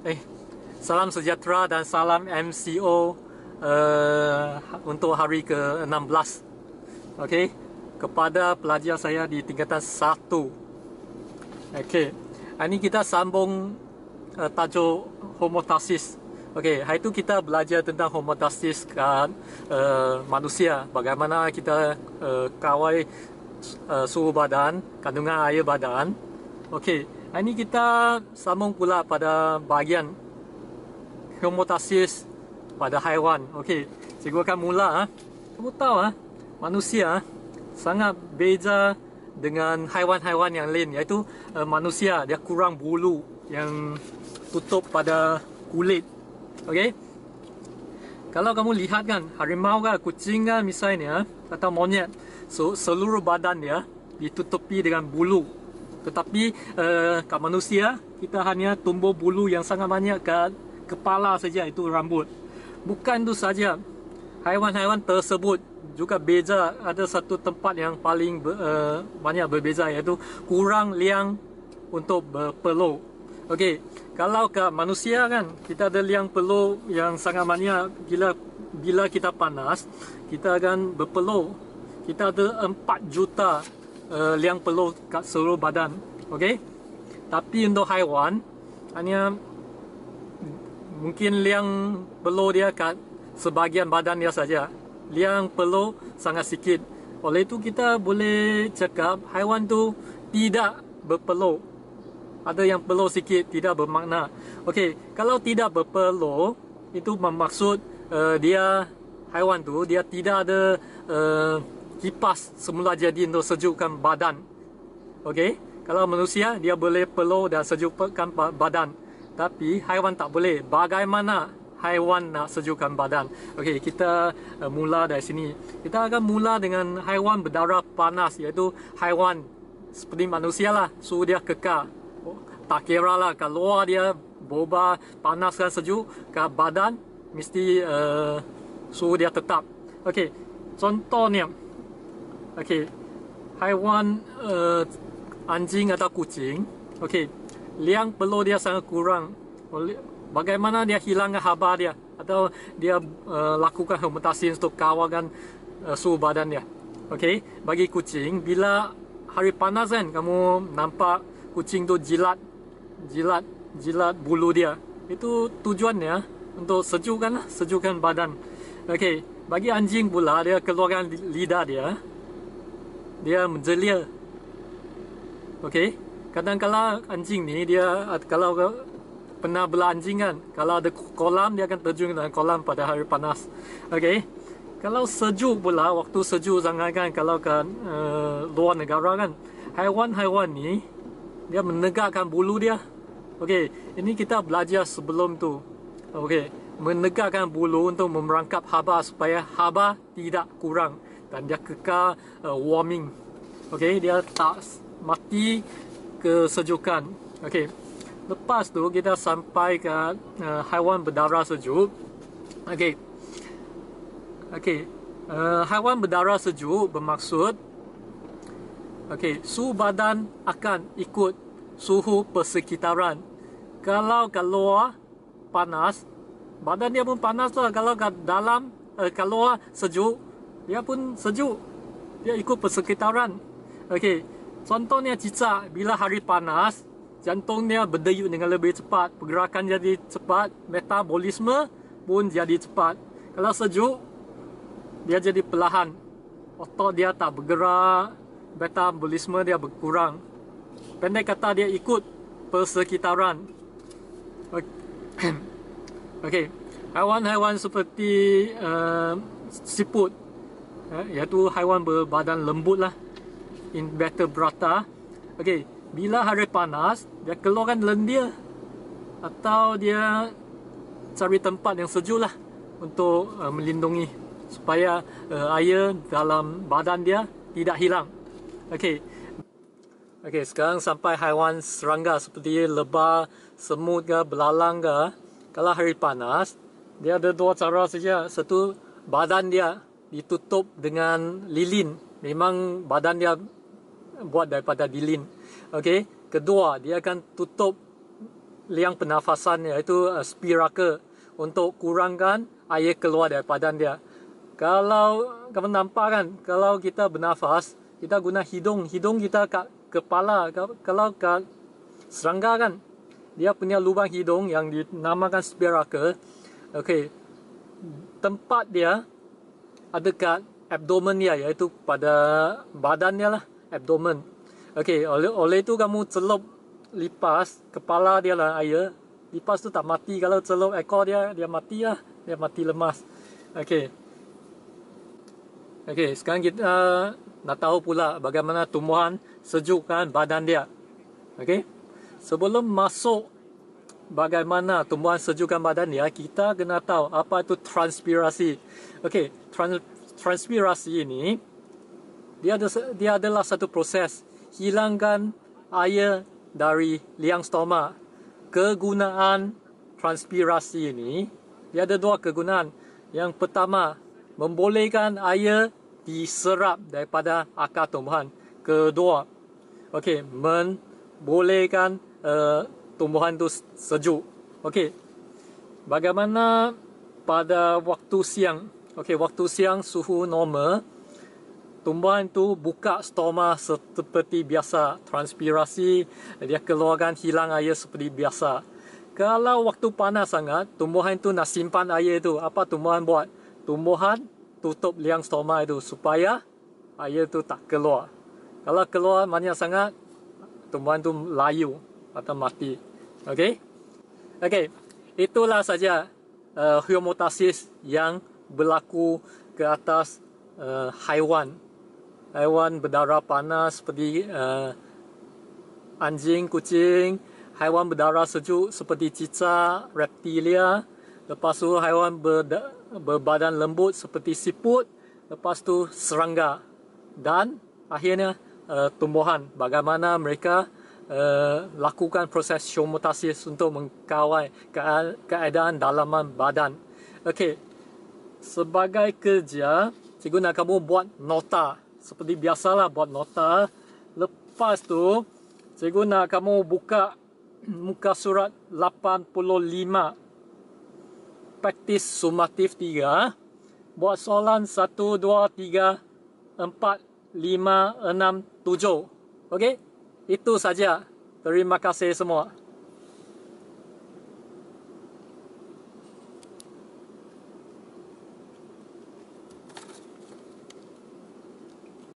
Eh, Salam sejahtera dan salam MCO untuk hari ke-16. Okey, kepada pelajar saya di tingkatan 1. Okey, hari ini kita sambung tajuk homeostasis. Okey, hari itu kita belajar tentang homeostasis kat manusia. Bagaimana kita kawal suhu badan, kandungan air badan. Okey, hari ini kita sambung pula pada bahagian homeostasis pada haiwan. Okey, cikgu akan mula. Kamu tahu manusia sangat beza dengan haiwan-haiwan yang lain, iaitu manusia dia kurang bulu yang tutup pada kulit. Okey, kalau kamu lihat kan, harimau kan, kucing kan misalnya, atau monyet, seluruh badan dia ditutupi dengan bulu. Tetapi kat manusia, kita hanya tumbuh bulu yang sangat banyak kat kepala saja, itu rambut. Bukan itu saja, haiwan-haiwan tersebut juga beza. Ada satu tempat yang paling banyak berbeza, iaitu kurang liang untuk berpeluh. Okey, kalau kat manusia kan, kita ada liang peluh yang sangat banyak. Bila kita panas, kita akan berpeluh. Kita ada 4 juta liang peluh kat seluruh badan. Okey, tapi untuk haiwan hanya mungkin liang peluh dia kat sebahagian badan dia saja. Liang peluh sangat sikit. Oleh itu kita boleh cakap haiwan tu tidak berpeluh. Ada yang peluh sikit, tidak bermakna. Okey, kalau tidak berpeluh, itu bermaksud dia, haiwan tu dia tidak ada kipas semula jadi untuk sejukkan badan. Okey, kalau manusia dia boleh peluh dan sejukkan badan, tapi haiwan tak boleh. Bagaimana haiwan nak sejukkan badan? Okey, kita mula dari sini. Kita akan mula dengan haiwan berdarah panas, iaitu haiwan seperti manusia lah, suhu dia kekal. Tak kira lah kat luar dia berubah panas dan sejuk, kat badan mesti suhu dia tetap. Okey, contohnya, okey, haiwan anjing atau kucing. Okey, liang peluh dia sangat kurang. Bagaimana dia hilangkan haba dia, atau dia lakukan homeostasis untuk kawalkan suhu badan dia? Okey, bagi kucing, bila hari panas kan, kamu nampak kucing tu jilat bulu dia. Itu tujuannya untuk sejukkan badan. Okey, bagi anjing pula, dia keluarkan lidah dia menjelir. Okey, kadang-kadang anjing ni dia, kalau pernah bela anjing kan, kalau ada kolam dia akan terjun dalam kolam pada hari panas. Okey, kalau sejuk pula, waktu sejuk sangat kan, kalau kat luar negara kan, haiwan-haiwan ni dia menegakkan bulu dia. Okey, ini kita belajar sebelum tu. Okey, menegakkan bulu untuk memerangkap haba supaya haba tidak kurang dan dia kekal warming. Okey, dia tak mati kesejukan. Okey, lepas tu kita sampai ke haiwan berdarah sejuk. Okey, haiwan berdarah sejuk bermaksud, okey, suhu badan akan ikut suhu persekitaran. Kalau kat luar panas, badan dia pun panas lah. Kalau kat dalam, kat luar sejuk, dia pun sejuk. Dia ikut persekitaran. Okey, contohnya cicak, bila hari panas, jantung dia berdeyut dengan lebih cepat, pergerakan jadi cepat, metabolisme pun jadi cepat. Kalau sejuk, dia jadi perlahan, otot dia tak bergerak, metabolisme dia berkurang. Pendek kata, dia ikut persekitaran. Okey, haiwan-haiwan seperti siput, iaitu haiwan berbadan lembut lah, invertebrata. Okey, bila hari panas, dia keluarkan lendir, atau dia cari tempat yang sejuk lah untuk melindungi supaya air dalam badan dia tidak hilang. Okey, sekarang sampai haiwan serangga seperti lebah, semut ke, belalang ke. Kalau hari panas, dia ada 2 cara saja. Satu, badan dia ditutup dengan lilin. Memang badan dia buat daripada lilin. Okey, kedua, dia akan tutup liang pernafasan, iaitu spiraka, untuk kurangkan air keluar daripada dia. Kalau kamu nampak kan, kalau kita bernafas, kita guna hidung kita kat kepala. Kalau kat serangga kan, dia punya lubang hidung yang dinamakan spiraka. Okey, tempat dia ada kat abdomen dia, iaitu pada badan dia lah, abdomen. Okey, oleh itu kamu celup, lipas kepala dia lah air. Lipas tu tak mati, kalau celup ekor dia mati lah, dia mati lemas. Okey. Okey, sekarang kita nak tahu pula bagaimana tumbuhan sejukkan badan dia. Okey. Sebelum masuk bagaimana tumbuhan sejukkan badan dia, kita kena tahu apa itu transpirasi. Okey, transpirasi ini dia adalah satu proses hilangkan air dari liang stoma. Kegunaan transpirasi ini, dia ada dua kegunaan. Yang pertama, membolehkan air diserap daripada akar tumbuhan. Kedua, okey, membolehkan tumbuhan itu sejuk. Okey, bagaimana pada waktu siang? Okey, waktu siang suhu normal, tumbuhan itu buka stoma seperti biasa, transpirasi, dia keluarkan hilang air seperti biasa. Kalau waktu panas sangat, tumbuhan itu nak simpan air itu, apa tumbuhan buat? Tumbuhan tutup liang stoma itu supaya air itu tak keluar. Kalau keluar banyak sangat, tumbuhan itu layu atau mati. Okey? Okey, itulah saja homeostasis yang berlaku ke atas haiwan berdarah panas seperti anjing, kucing, haiwan berdarah sejuk seperti cicak, reptilia, lepas tu haiwan berbadan lembut seperti siput, lepas tu serangga, dan akhirnya tumbuhan, bagaimana mereka lakukan proses homeostasis untuk mengkawal keadaan dalaman badan. Okey, sebagai kerja, cikgu nak kamu buat nota. Seperti biasalah buat nota. Lepas tu, cikgu nak kamu buka muka surat 85. Praktis sumatif 3. Buat soalan 1, 2, 3, 4, 5, 6, 7. Okey? Itu saja. Terima kasih semua.